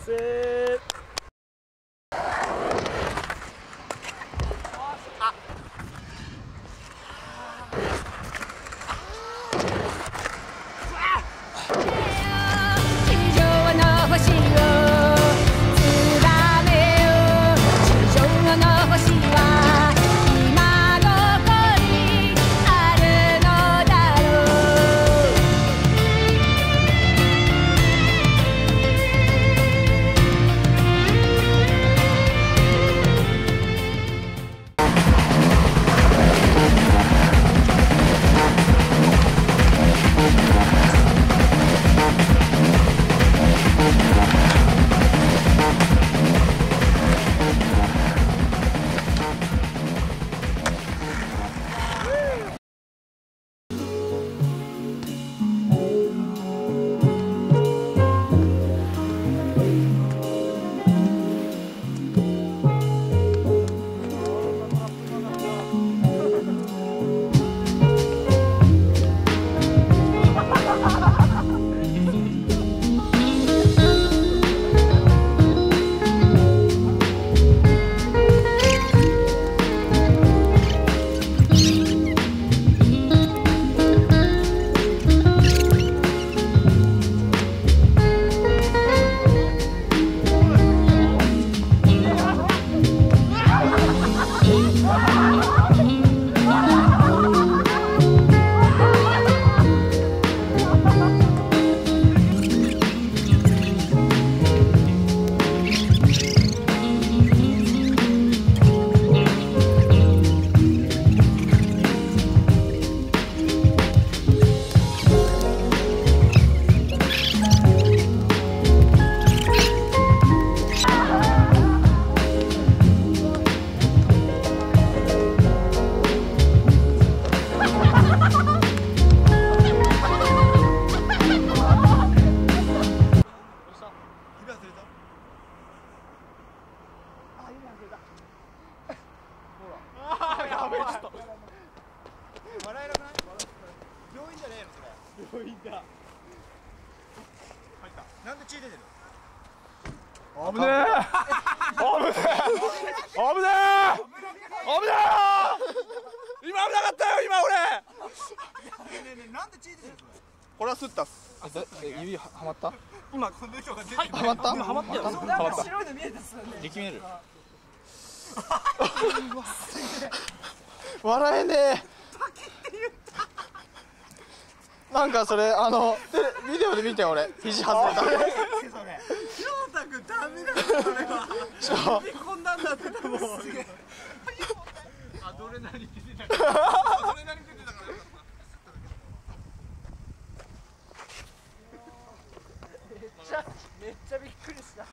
せー。 笑えなくない？病院じゃねえのそれ。病院だ。入った。なんで血出てる？ 危ねえ。危ねえ。危ねえ。危ねえ。今危なかったよ今俺。 ねえねえなんで血出てるそれ？ これはスッタっす。指はまった？ 今この人が出てる。 はまった？ はまったよ。 はまった。 白いの見えたっすよね。 力見える。笑えねえ。なんかそれビデオで見て俺肘外れた。 それ。翔太君ダメだよそれは。こんなんなってたもん。アドレナリン出てたから。アドレナリン出てたからよかった。 めっちゃびっくりした。